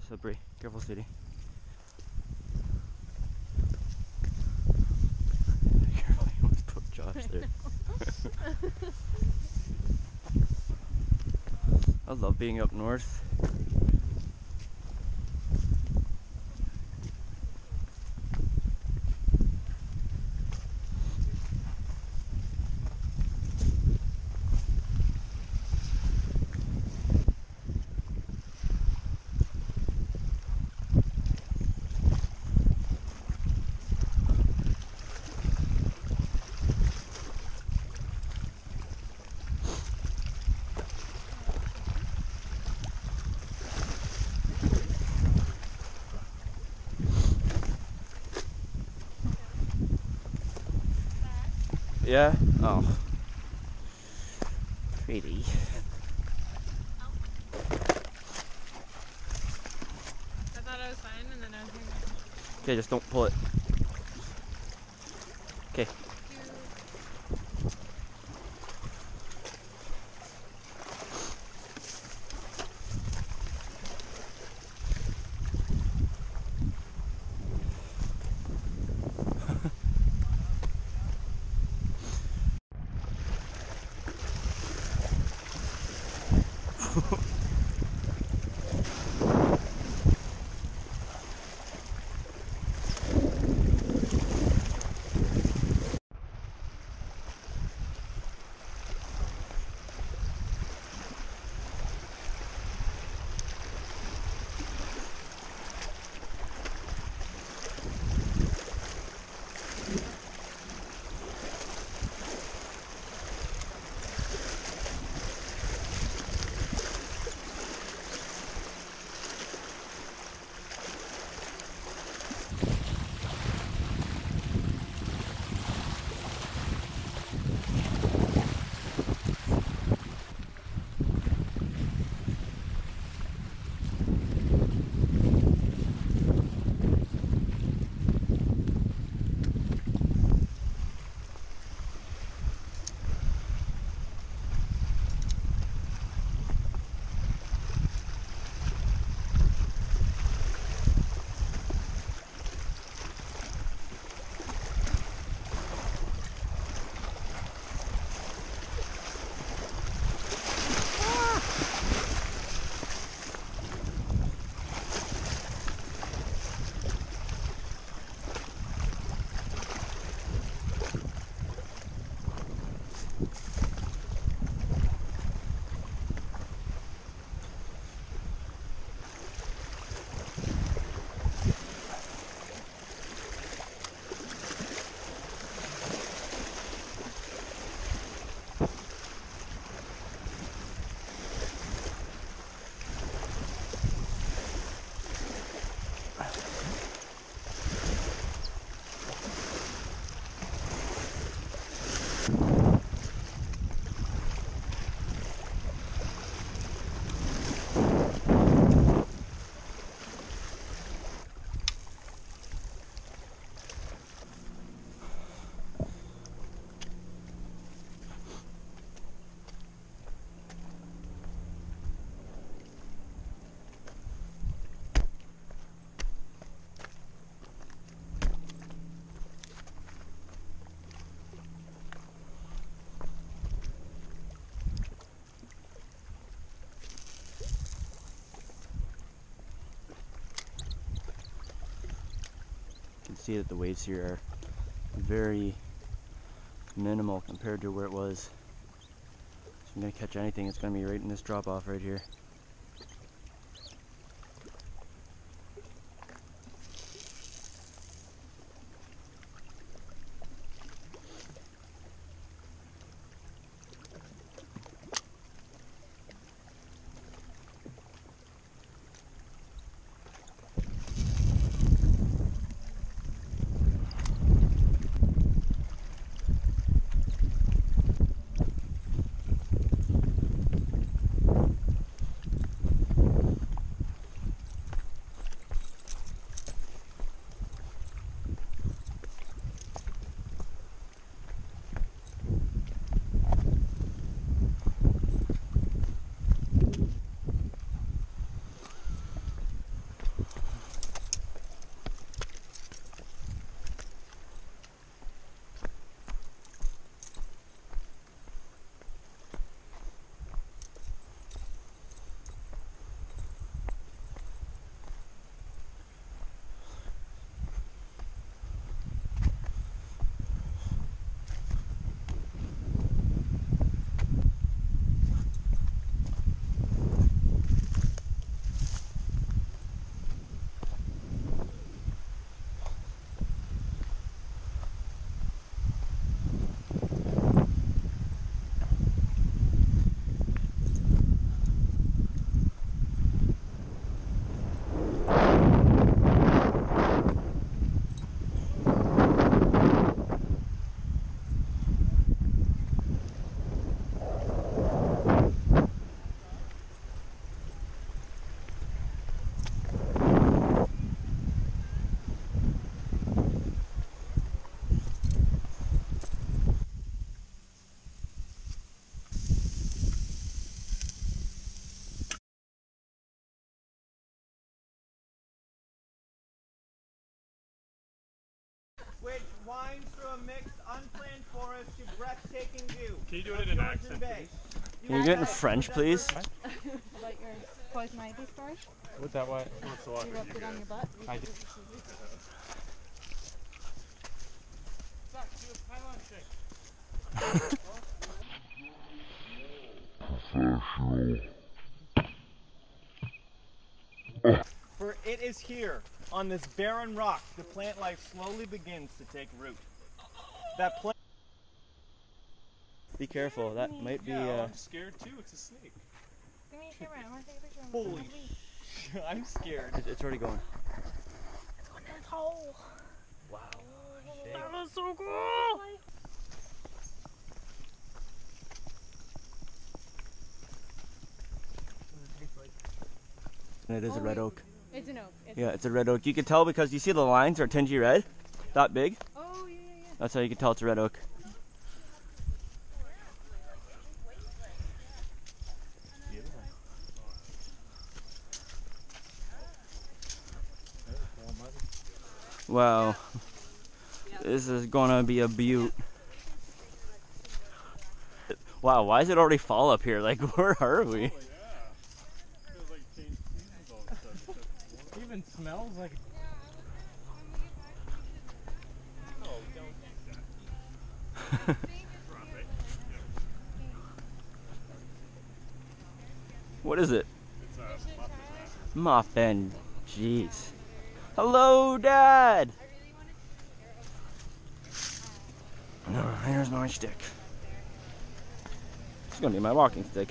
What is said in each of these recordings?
Slippery. Careful, sweetie. Careful, you almost put Josh there. I love being up north. Yeah? Oh. Pretty. I thought I was fine and then I was like, Okay, just don't pull it. Okay. See that the waves here are very minimal compared to where it was. So I'm gonna catch anything, it's gonna be right in this drop off right here. winds through a mixed, unplanned forest to breathtaking view. Can you do it in an accent, please? Can you do it in French, please? About your poison ivy story? With that what? You rubbed it on your butt? I did. For it is here, on this barren rock, the plant life slowly begins to take root. That plant. Be careful, that might be. I'm scared too. It's a snake. Give me a camera. I want to take a picture of Holy sh! I'm scared. It's already going. It's going in its hole. Wow. That was so cool. And it is a red oak. It's an oak. Yeah, it's a red oak. You can tell because you see the lines are tingy red, that big. Oh, yeah, yeah. That's how you can tell it's a red oak. Wow. This is gonna be a beaut. Wow, why is it already fall up here? Like, where are we? Even smells like. Oh, don't do that. What is it? It's a Muffin. Jeez. Hello, Dad! Oh, here's my stick. It's gonna be my walking stick.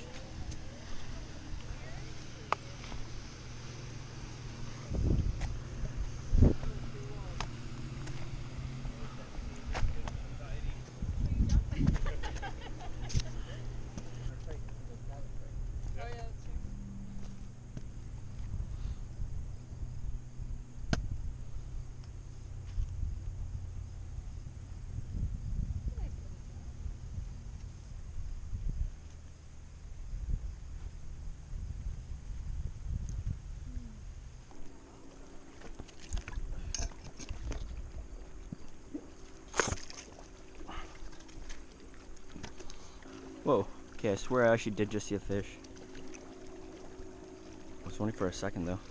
Whoa. Okay, I swear I actually did just see a fish. It's only for a second though.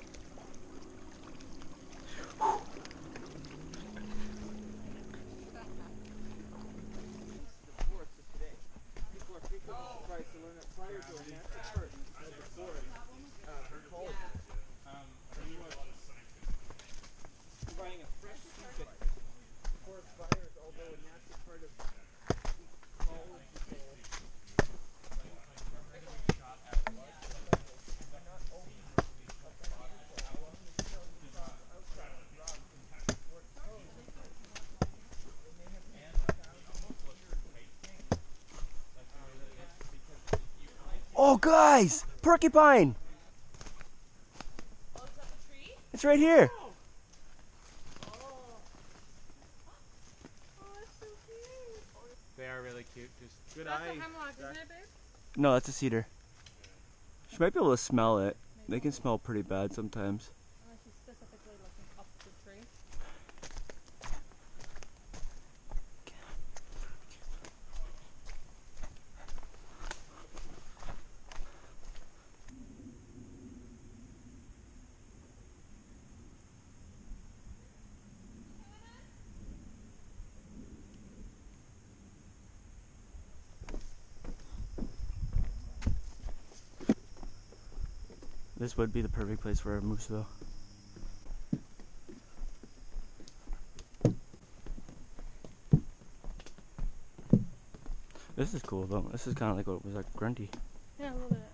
Oh, guys! Porcupine! Oh, is that the tree? It's right here. Oh, that's so cute. They are really cute. Just good That's eye. a hemlock, isn't it, babe? No, that's a cedar. She might be able to smell it. They can smell pretty bad sometimes. Unless she's specifically looking up the tree. This would be the perfect place for a moose though. This is cool though. This is kind of like what was like grunty. Yeah, a little bit.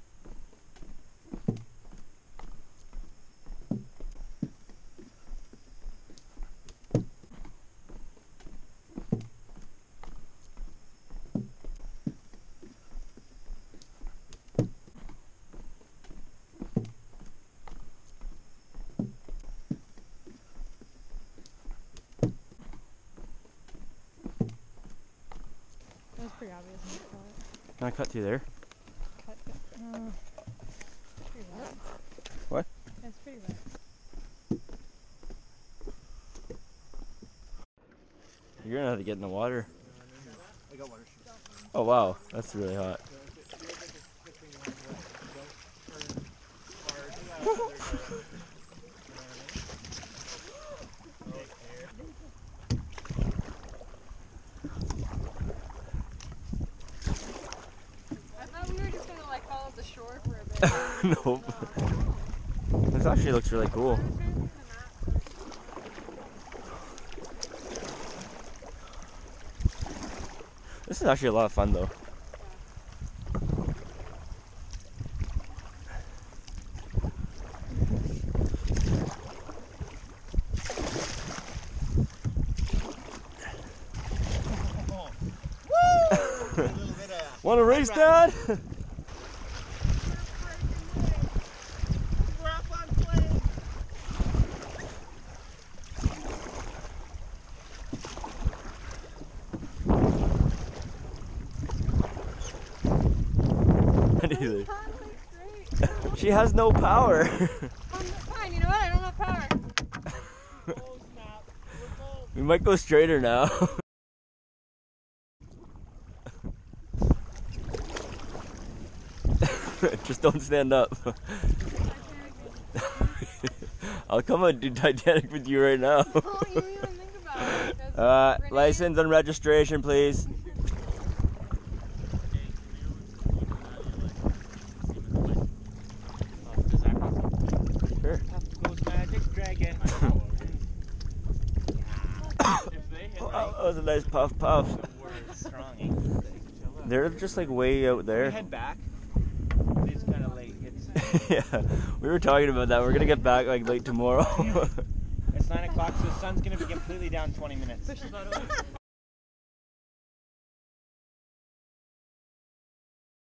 That was pretty obvious when you saw it. Can I cut through there? Cut. It's pretty wet. What? Yeah, it's pretty wet. You're gonna have to get in the water. I got water. Oh wow, that's really hot. I thought we were just gonna like follow the shore for a bit. Nope. This actually looks really cool. This is actually a lot of fun though. Want to race, Dad? We're up on plane. Neither. She has no power. Fine, you know what? I don't have power. Oh snap. We're both. We might go straighter now. Just don't stand up. I'll come and do Titanic with you right now. Oh, you didn't even think about it. License and registration, please. Sure. Puff goes magic dragon. If they hit Oh, that was a nice puff puff. strong. They're just like way out We there. head back. It's kind of late. It's Yeah, we were talking about that. We're gonna get back like late tomorrow. it's 9 o'clock, so the sun's gonna be completely down 20 minutes.